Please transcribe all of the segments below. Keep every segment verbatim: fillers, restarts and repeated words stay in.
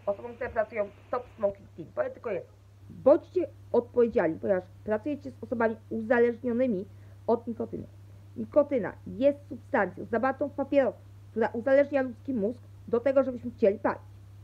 osobom, które pracują w Stop Smoking Team. Powiem tylko jedno. Bądźcie odpowiedzialni, ponieważ pracujecie z osobami uzależnionymi od nikotyny. Nikotyna jest substancją zawartą w papierosach, która uzależnia ludzki mózg do tego, żebyśmy chcieli palić.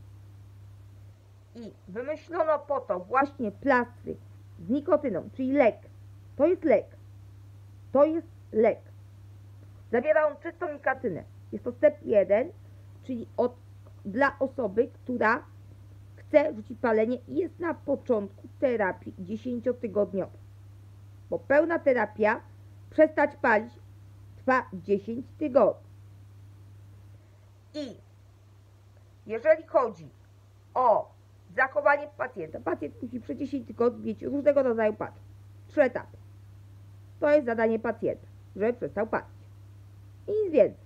I wymyślono po to właśnie plastry z nikotyną, czyli lek. To jest lek. To jest lek. Zawiera on czystą nikotynę. Jest to step jeden, czyli od, dla osoby, która chce rzucić palenie i jest na początku terapii dziesięciotygodniowej. Bo pełna terapia, przestać palić, trwa dziesięć tygodni. I jeżeli chodzi o zachowanie pacjenta, pacjent musi przez dziesięć tygodni mieć różnego rodzaju patrz. Trzy etapy. To jest zadanie pacjenta, żeby przestał palić. I nic więcej.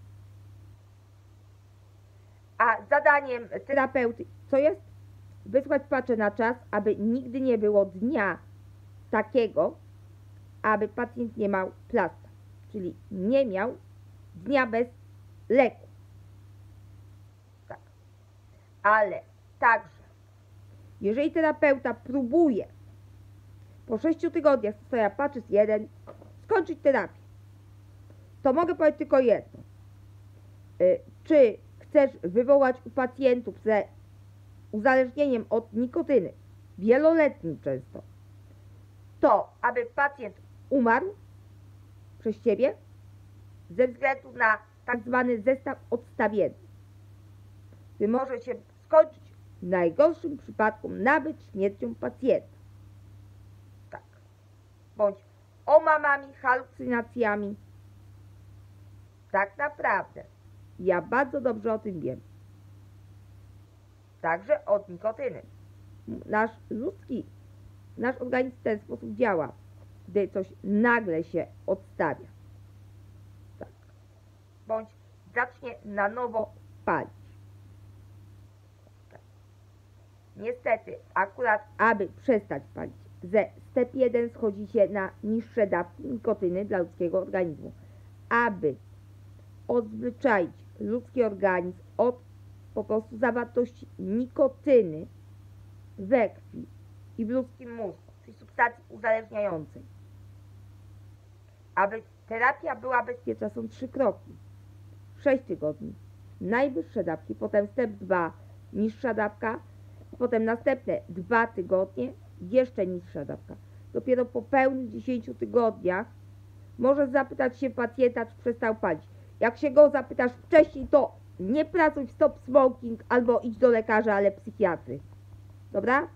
A zadaniem terapeuty co jest? Wysłać paczę na czas, aby nigdy nie było dnia takiego, aby pacjent nie miał plastra. Czyli nie miał dnia bez leku. Tak. Ale także, jeżeli terapeuta próbuje po sześciu tygodniach stosowania paczys jeden skończyć terapię, to mogę powiedzieć tylko jedno. Czy chcesz wywołać u pacjentów ze uzależnieniem od nikotyny, wieloletnim często, to aby pacjent umarł przez ciebie ze względu na tak zwany zestaw odstawienny, który może się skończyć w najgorszym przypadku nawet śmiercią pacjenta. Tak. Bądź omamami, halucynacjami. Tak naprawdę. Ja bardzo dobrze o tym wiem. Także od nikotyny. Nasz ludzki, nasz organizm w ten sposób działa, gdy coś nagle się odstawia. Tak. Bądź zacznie na nowo palić. Tak. Niestety, akurat aby przestać palić, ze step jeden schodzi się na niższe dawki nikotyny dla ludzkiego organizmu. Aby odzwyczaić ludzki organizm od po prostu zawartości nikotyny we krwi i w ludzkim mózgu, czyli substancji uzależniającej. Aby terapia była bezpieczna, są trzy kroki. sześć tygodni, najwyższe dawki, potem step dwa, niższa dawka, potem następne dwa tygodnie, jeszcze niższa dawka. Dopiero po pełnych dziesięciu tygodniach możesz zapytać się pacjenta, czy przestał palić. Jak się go zapytasz wcześniej, to nie pracuj w Stop Smoking albo idź do lekarza, ale psychiatry. Dobra?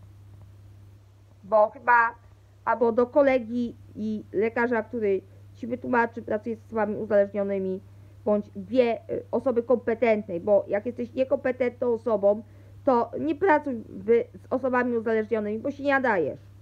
Bo chyba, albo do kolegi i lekarza, który ci wytłumaczy, pracuje z osobami uzależnionymi, bądź wie osoby kompetentnej, bo jak jesteś niekompetentną osobą, to nie pracuj z osobami uzależnionymi, bo się nie nadajesz.